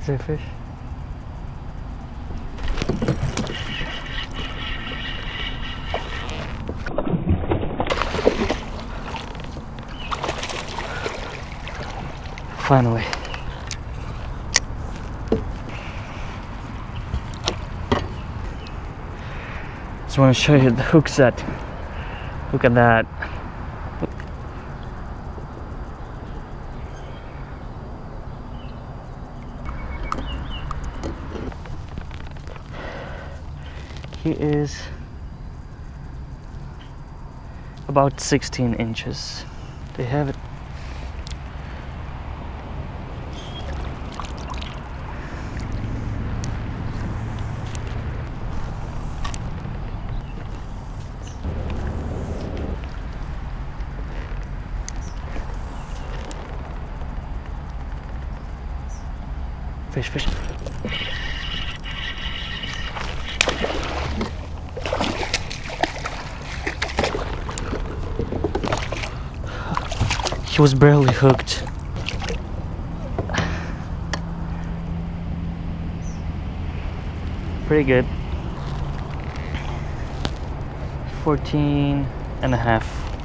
Is there a fish? Finally. Just want to show you the hook set. Look at that. He is about 16 inches. They have it. Fish, fish. He was barely hooked. Pretty good. 14 and a half.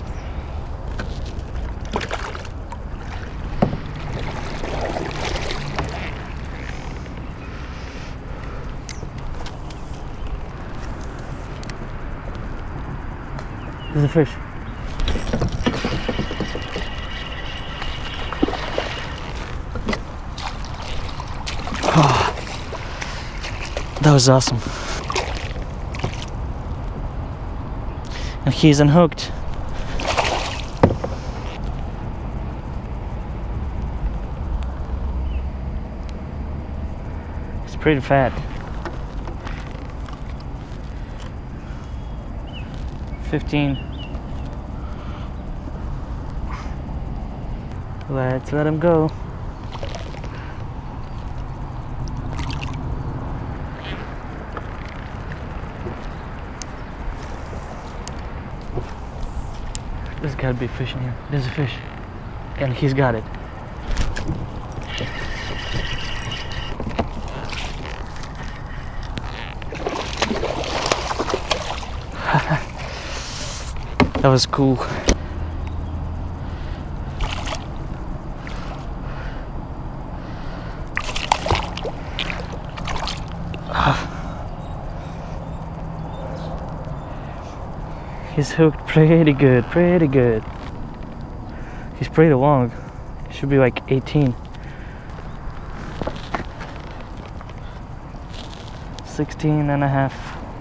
There's a fish. Oh, that was awesome. And he's unhooked. It's pretty fat. 15. Let's let him go. There's gotta be a fish in here. There's a fish. And he's got it. That was cool. He's hooked pretty good, pretty good. He's pretty long. He should be like 18. 16 and a half.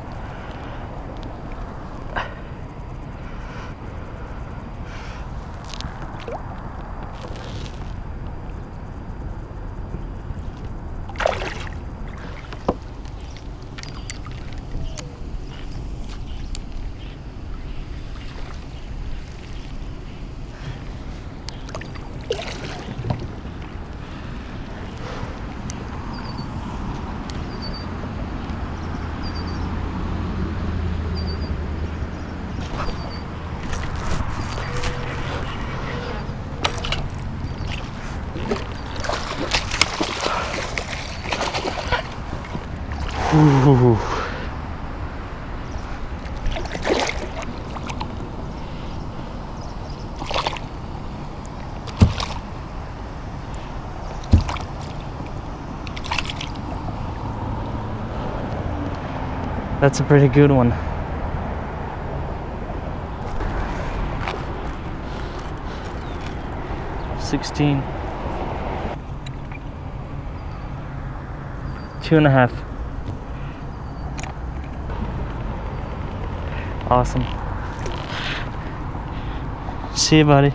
Ooh. That's a pretty good one. $16. 2.5. Awesome. See you, buddy.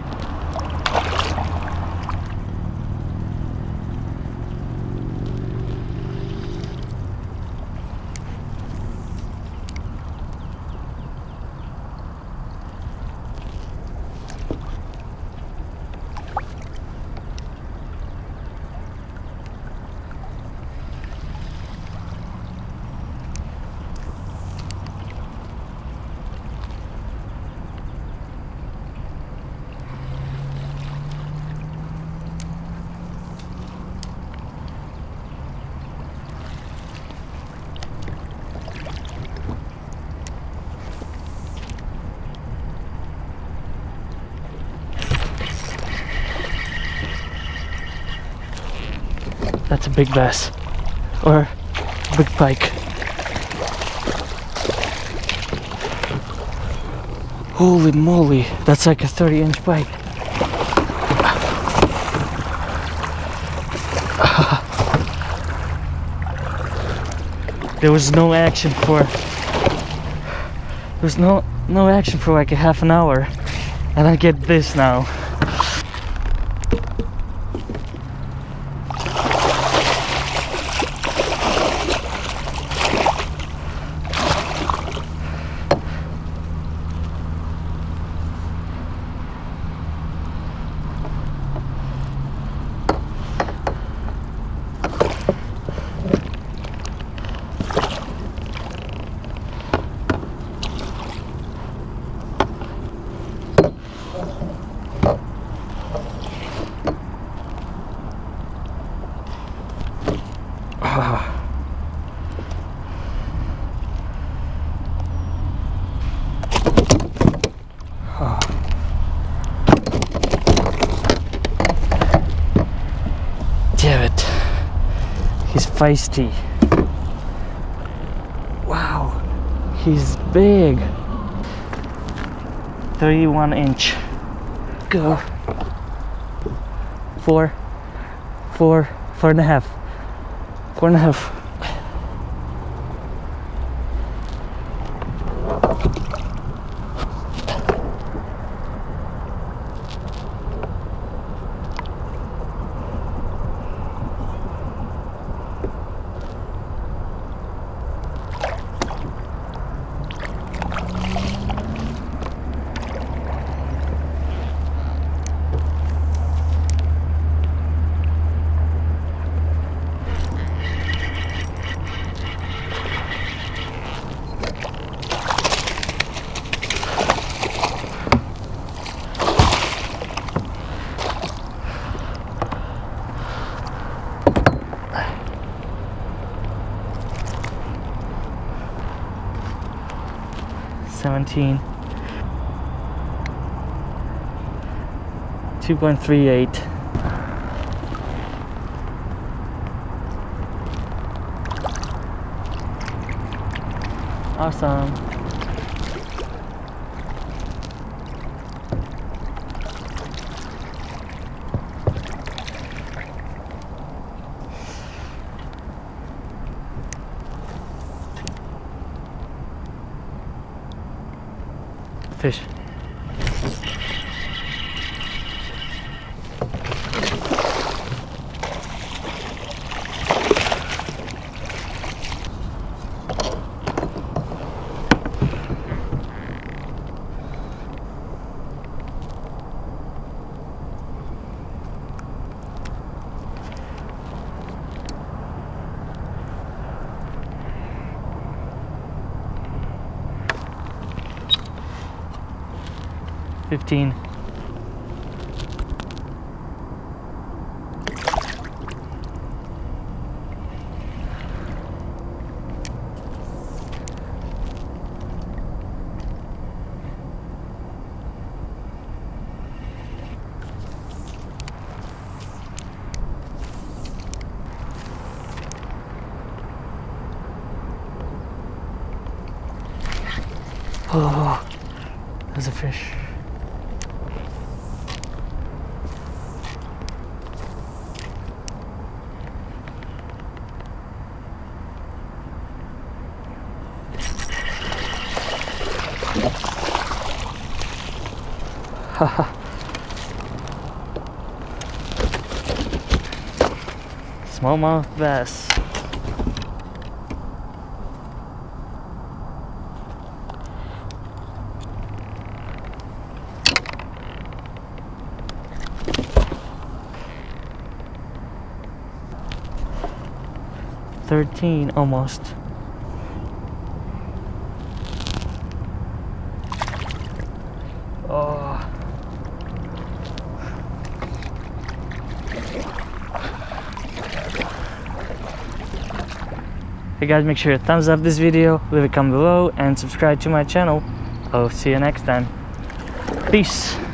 That's a big bass. Or big pike. Holy moly, that's like a 30-inch pike. There was no action for no action for like a half an hour, and I get this now. Damn it. He's feisty. Wow. He's big. 31-inch. Go. 4.5. 4.5. $17. 2.38. Awesome. Fish. $15. Oh, there's a fish. Haha. Smallmouth bass. $13 almost. Oh. Hey guys, make sure to thumbs up this video, leave a comment below, and subscribe to my channel. I'll see you next time. Peace.